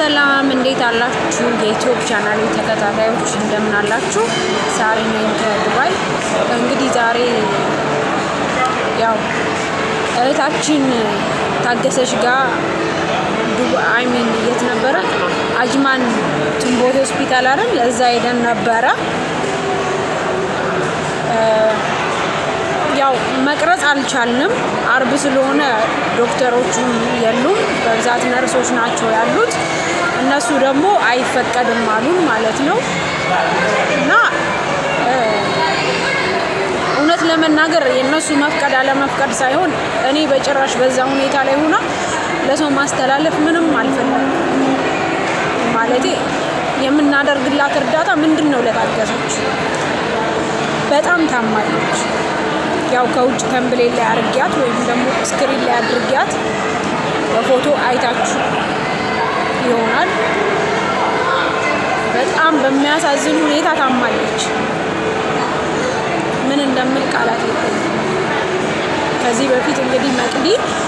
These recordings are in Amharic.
ሰላም እንዴት አላችሁ የዩቲዩብ ቻናሌ ተከታታዮች እንደምን አላችሁ ዛሬ ነኝ ከዱባይ እንግዲህ ዛሬ ያው እህታችን ታገሰሽ ጋር ዱባይ የት ነበረ አጅማን ቱምቦት ሆስፒታል አይደል እዛ ሄደን ነበረ ያው መቅረጽ አልቻልንም አርብ ስለሆነ ዶክተሮቹም የሉም በብዛት ነርሶች ናቸው ያሉት እነሱ ደግሞ አይፈቀድም አሉን ማለት ነው እና እውነት ለመናገር የነሱ መፍቀድ አለ መፍቀድ ሳይሆን እኔ በጭራሽ በዛ ሁኔታ ላይ ሆና ለሰው ማስተላለፍ ምንም አልፈልግም ማለቴ የምናደርግላት እርዳታ ምንድነው ለታገሰች በጣም ታማለች ያው ከውጭ ተምብሌል ላይ አርጊያት ወይም ደግሞ ስክሪን ላይ አድርጊያት በፎቶ አይታችሁ ይሆናል በጣም በሚያሳዝን ሁኔታ ታማለች ምን እንደምል ቃላት የለኝም ከዚህ በፊት እንግዲህ መቅዲ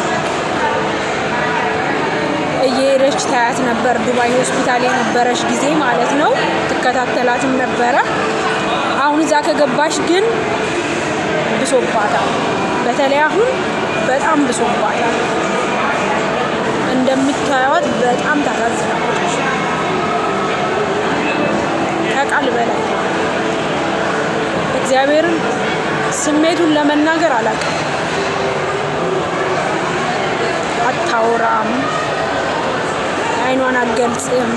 እየሄደች ታያት ነበር ዱባይ ሆስፒታል የነበረች ጊዜ ማለት ነው ተከታተላትም ነበረ አሁን እዛ ከገባሽ ግን ብሶባታል በተለይ አሁን በጣም ብሶባታል እንደምታዩት በጣም ታሳዝናለች ከቃል በላይ እግዚአብሔርን ስሜቱን ለመናገር አላውቅም አታወራም አይኗን አገልጽም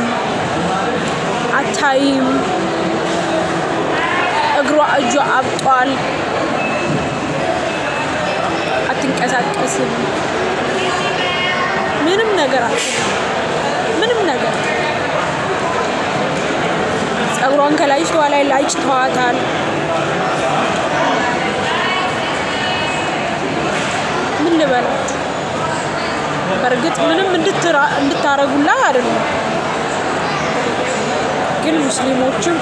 አታይም እግሯ እጇ አብጧል አትንቀሳቀስም ምንም ነገር ምንም ነገር ጸጉሯን ከላይቷ ላይ ላጭተዋታል ምን ልበላት በርግጥ ምንም እንድታረጉላት አይደለም ግን ሙስሊሞችም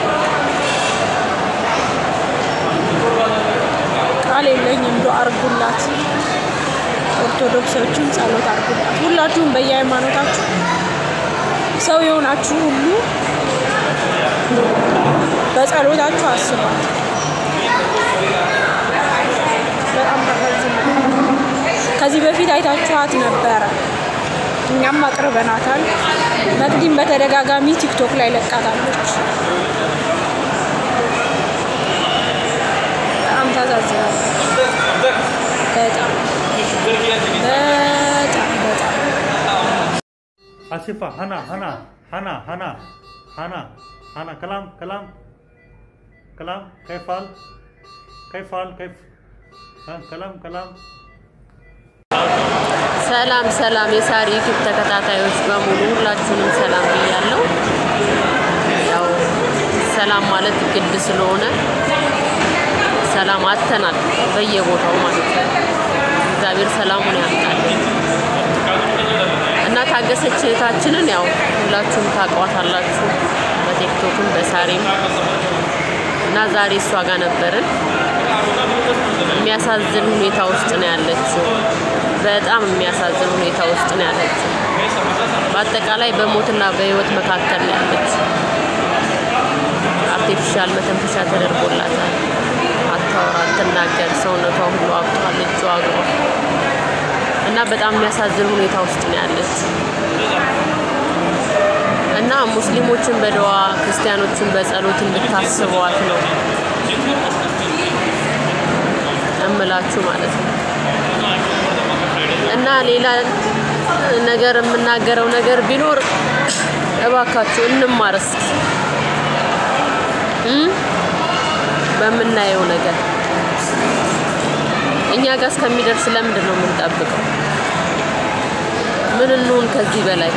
ቃል የለኝም ዱአ አርጉላት ኦርቶዶክሶችም ጸሎት አርጉላት ሁላችሁም በየሃይማኖታችሁ ሰው የሆናችሁ ሁሉ በጸሎታችሁ አስቧት በጣም ተፈዝናለች ከዚህ በፊት አይታችኋት ነበር እኛም አቅርበናታል መቅዲም በተደጋጋሚ ቲክቶክ ላይ ለቃታለች በጣም ታዛዝናለች በጣም आसिफा हना हना हना हना हना हना कलाम कलाम कलाम कैफाल कैफाल कैफ हाँ कलाम कलाम ሰላም ሰላም የሳሪ ዩቲዩብ ተከታታዮች በሙሉ ሁላችሁንም ሰላም ብያለሁ ያው ሰላም ማለት ግድ ስለሆነ ሰላም አተናል በየቦታው ማለት ነው እግዚአብሔር ሰላሙን ያምጣል እና ታገሰች እህታችንን ያው ሁላችሁም ታቋታላችሁ በቲክቶክም በሳሪም እና ዛሬ እሷ ጋር ነበርን የሚያሳዝን ሁኔታ ውስጥ ነው ያለችው በጣም የሚያሳዝን ሁኔታ ውስጥ ነው ያለችው በአጠቃላይ በሞትና በህይወት መካከል ነው ያለችው አርቲፊሻል መተንፈሻ ተደርጎላታል አታወራ አትናገር ሰውነቷ ሁሉ አብጧል እጇ እግሯ እና በጣም የሚያሳዝን ሁኔታ ውስጥ ነው ያለችው እና ሙስሊሞችን በዱአ ክርስቲያኖችን በጸሎት እንድታስቧት ነው እምላችሁ ማለት ነው እና ሌላ ነገር የምናገረው ነገር ቢኖር እባካችሁ እንማርስ በመናየው ነገር እኛ ጋር እስከሚደርስ ለምንድን ነው የምንጠብቀው ምን እንሆን ከዚህ በላይ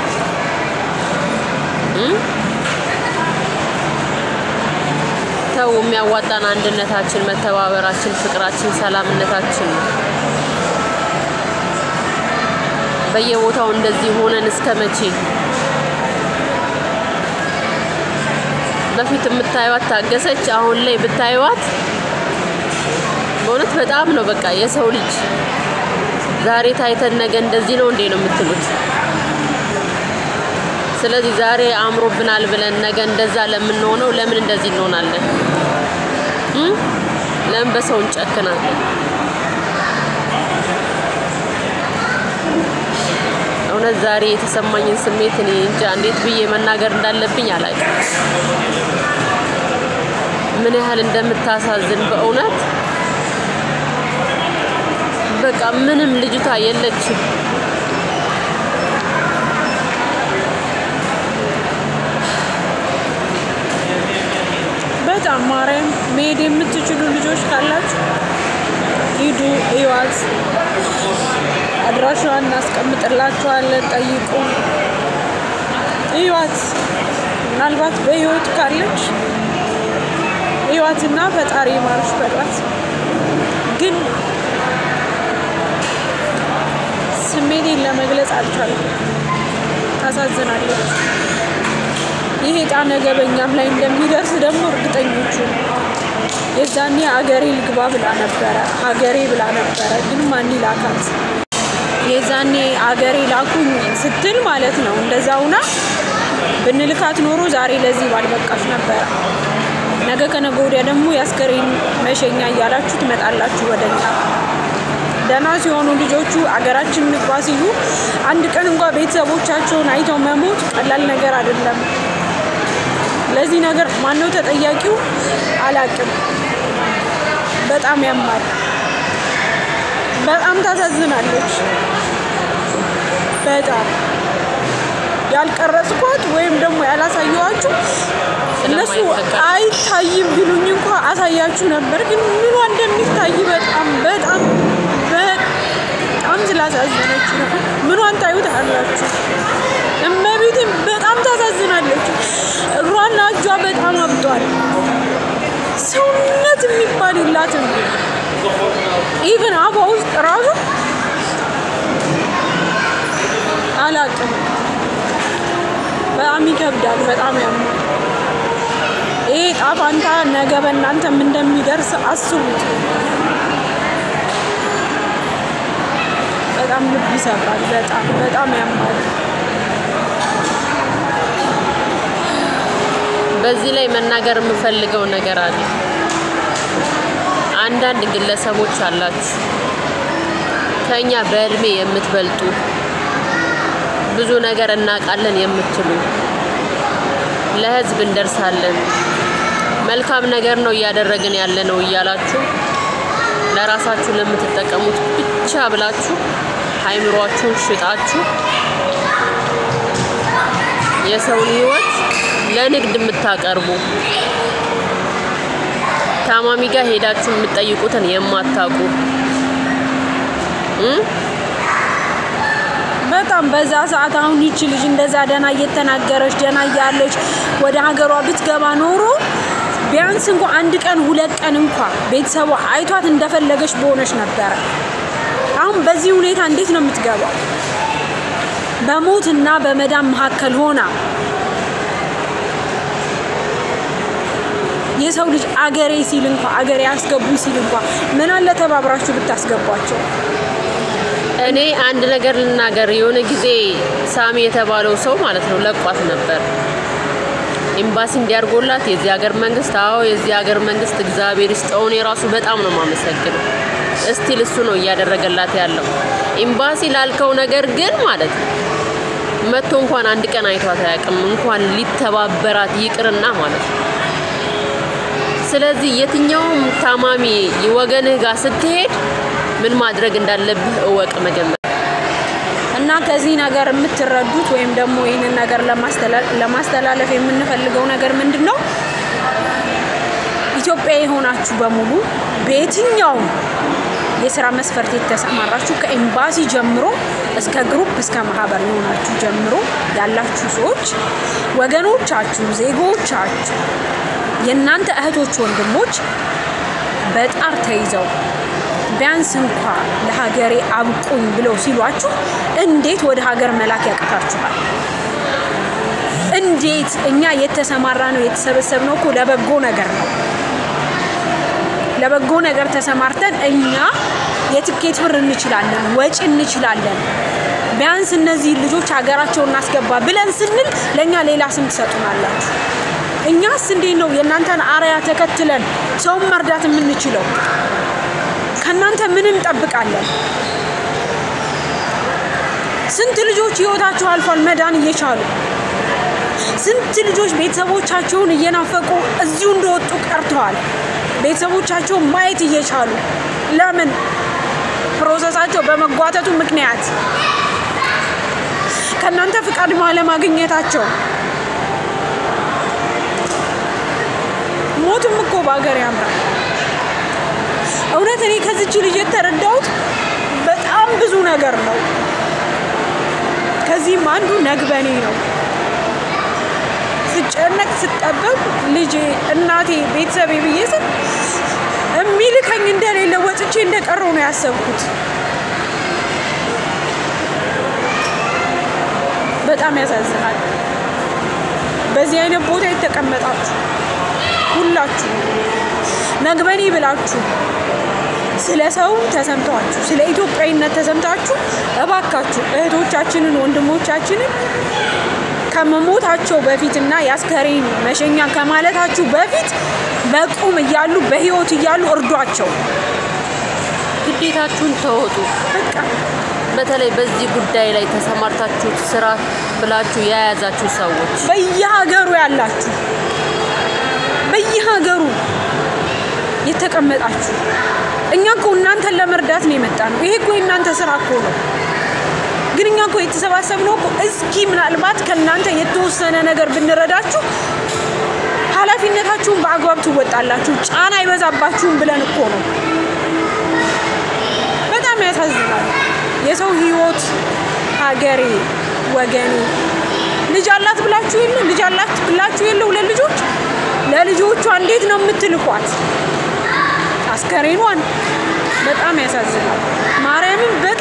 ተው የሚያዋጣን አንድነታችን መተባበራችን ፍቅራችን ሰላምነታችን በየቦታው እንደዚህ ሆነን እስከመቼ በፊት የምታዩት ታገሰች አሁን ላይ ብታዩት በእውነት በጣም ነው በቃ የሰው ልጅ ዛሬ ታይተን ነገ እንደዚህ ነው እንዴ ነው የምትሉት ስለዚህ ዛሬ አምሮብናል ብለን ነገ እንደዛ ለምን ሆነው ለምን እንደዚህ እንሆናለን? ለምን በሰው እንጨክናለን? እውነት ዛሬ የተሰማኝን ስሜት እኔ እንጃ እንዴት ብዬ መናገር እንዳለብኝ አላውቅም። ምን ያህል እንደምታሳዝን በእውነት በቃ ምንም ልጅቷ የለችም። በጣም ማርያም መሄድ የምትችሉ ልጆች ካላችሁ ሂዱ፣ እዩዋት። አድራሻዋን እናስቀምጥላችኋለን፣ ጠይቁ፣ እዩዋት። ምናልባት በህይወት ካለች እዩዋትና ፈጣሪ ይማርሽ በሏት። ግን ስሜቴን ለመግለጽ አልቻልኩም። ታሳዝናለች። ይሄ ዕጣ ነገ በእኛም ላይ እንደሚደርስ ደግሞ እርግጠኞቹ የዛኔ አገሬ ልግባ ብላ ነበረ፣ ሀገሬ ብላ ነበረ። ግን ማን ይላካት? የዛኔ አገሬ ላኩኝ ስትል ማለት ነው። እንደዛውና ብንልካት ኖሮ ዛሬ ለዚህ ባልበቃሽ ነበረ። ነገ ከነገ ወዲያ ደግሞ የአስከሬን መሸኛ እያላችሁ ትመጣላችሁ ወደኛ። ደህና ሲሆኑ ልጆቹ አገራችን ንግባ ሲሉ አንድ ቀን እንኳን ቤተሰቦቻቸውን አይተው መሞት ቀላል ነገር አይደለም። ለዚህ ነገር ማነው ተጠያቂው አላቅም። በጣም ያማል። በጣም ታሳዝናለች። በጣም ያልቀረጽኳት ወይም ደግሞ ያላሳየኋችሁ እነሱ አይታይም ቢሉኝ እንኳን አሳያችሁ ነበር። ግን ምኗ እንደሚታይ በጣም በጣም በጣም ስላሳዘነች ምኗን ታዩታላችሁ። እመቤቴ በጣም ታሳዝናለች። እግሯና እጇ በጣም አብጧል። ሰውነት የሚባል የላትም። ኢቭን አፏ ውስጥ ራሱ አላቅም። በጣም ይከብዳል። በጣም ያማል። ይሄ ጣፋንታ ነገ በእናንተም እንደሚደርስ አስቡት። በጣም ልብ ይሰብራል። በጣም በጣም ያማል። በዚህ ላይ መናገር የምፈልገው ነገር አለ። አንዳንድ ግለሰቦች አላችሁ ከኛ በእድሜ የምትበልጡ ብዙ ነገር እናቃለን የምትሉ ለህዝብ እንደርሳለን መልካም ነገር ነው ያደረግን ያለ ነው እያላችሁ ለራሳችሁ ለምትጠቀሙት ብቻ ብላችሁ ሃይምሮአችሁን ሽጣችሁ የሰው ህይወት ለንግድ የምታቀርቡ ታማሚ ጋር ሄዳችሁ የምትጠይቁትን የማታውቁ በጣም በዛ ሰዓት አሁን ይቺ ልጅ እንደዛ ደና እየተናገረች ደና ያለች ወደ ሀገሯ ብትገባ ኖሮ ቢያንስ እንኳን አንድ ቀን ሁለት ቀን እንኳን ቤተሰቧ አይቷት እንደፈለገች በሆነች ነበር። አሁን በዚህ ሁኔታ እንዴት ነው የምትገባው? በሞትና በመዳም መካከል ሆና የሰው ልጅ አገሬ ሲል እንኳን አገሬ አስገቡኝ ሲል እንኳን ምን አለ ተባብራችሁ ብታስገቧቸው። እኔ አንድ ነገር ልናገር። የሆነ ጊዜ ሳሚ የተባለው ሰው ማለት ነው ለቋት ነበር ኤምባሲ እንዲያርጎላት የዚህ ሀገር መንግስት። አዎ የዚህ ሀገር መንግስት እግዚአብሔር ይስጠውን የራሱ በጣም ነው ማመሰግነው። እስቲል እሱ ነው እያደረገላት ያለው። ኤምባሲ ላልከው ነገር ግን ማለት ነው መጥቶ እንኳን አንድ ቀን አይቷት አያውቅም፣ እንኳን ሊተባበራት ይቅርና ማለት ነው። ስለዚህ የትኛውም ታማሚ ወገንህ ጋር ስትሄድ ምን ማድረግ እንዳለብህ እወቅ መጀመሪያ። እና ከዚህ ነገር የምትረዱት ወይም ደግሞ ይሄንን ነገር ለማስተላለፍ የምንፈልገው ነገር ምንድነው? ኢትዮጵያዊ ሆናችሁ በሙሉ በየትኛው የሥራ መስፈርት የተሰማራችሁ ከኤምባሲ ጀምሮ እስከ ግሩፕ እስከ ማህበር ሆናችሁ ጀምሮ ያላችሁ ሰዎች ወገኖቻችሁ፣ ዜጎቻችሁ፣ የእናንተ እህቶች ወንድሞች በጣር ተይዘው ቢያንስ እንኳን ለሀገሬ አብቁኝ ብለው ሲሏችሁ እንዴት ወደ ሀገር መላክ ያቀታችኋል? እንዴት? እኛ የተሰማራነው የተሰበሰብነው እኮ ለበጎ ነገር ነው። ለበጎ ነገር ተሰማርተን እኛ የትኬት ብር እንችላለን፣ ወጪ እንችላለን። ቢያንስ እነዚህ ልጆች ሀገራቸውን እናስገባ ብለን ስንል ለኛ ሌላ ስም ትሰጡናላችሁ። እኛስ እንዴት ነው የእናንተን አርያ ተከትለን ሰው መርዳት የምንችለው? ከናንተ ምን እንጠብቃለን? ስንት ልጆች ህይወታቸው አልፏል መዳን እየቻሉ፣ ስንት ልጆች ቤተሰቦቻቸውን እየናፈቁ እዚሁ እንደወጡ ቀርተዋል። ቤተሰቦቻቸውን ማየት እየቻሉ ለምን? ፕሮሰሳቸው በመጓተቱ ምክንያት ከናንተ ፍቃድ ማለማግኘታቸው። ሞቱም እኮ በአገር ያምራል። እውነት እኔ ከዚች ልጅ የተረዳሁት በጣም ብዙ ነገር ነው። ከዚህም አንዱ ነግበኔ ነው። ስጨነቅ ስጠበብ ልጄ እናቴ ቤተሰቤ ብዬ ስል የሚልከኝ እንደሌለ ወጥቼ እንደቀረው ነው ያሰብኩት። በጣም ያሳዝናል። በዚህ አይነት ቦታ የተቀመጣችሁ ሁላችሁ ነግበኔ ብላችሁ ስለ ሰው ተሰምታችሁ ስለ ኢትዮጵያዊነት ተሰምታችሁ እባካችሁ እህቶቻችንን ወንድሞቻችንን ከመሞታቸው በፊትና ያስከሬን መሸኛ ከማለታችሁ በፊት በቁም እያሉ በህይወት እያሉ እርዷቸው። ግዴታችሁን ተወጡ። በቃ በተለይ በዚህ ጉዳይ ላይ ተሰማርታችሁ ስራ ብላችሁ ያያዛችሁ ሰዎች በየሀገሩ ያላችሁ በየሀገሩ የተቀመጣችሁ እኛ እኮ እናንተን ለመርዳት ነው የመጣነው። ይሄ እኮ እናንተ ስራ እኮ ነው። ግን እኛ እኮ የተሰባሰብነው እኮ እስኪ ምናልባት ከናንተ የተወሰነ ነገር ብንረዳችሁ ኃላፊነታችሁን በአግባብ ትወጣላችሁ፣ ጫና አይበዛባችሁም ብለን እኮ ነው። በጣም ያሳዝናል። የሰው ህይወት ሀገሬ ወገኔ ልጅ አላት ብላችሁ የለ ልጅ አላት ብላችሁ የለ ለልጆች ለልጆቿ እንዴት ነው የምትልኳት አስከሬኗን? በጣም ያሳዝናል። ማርያምን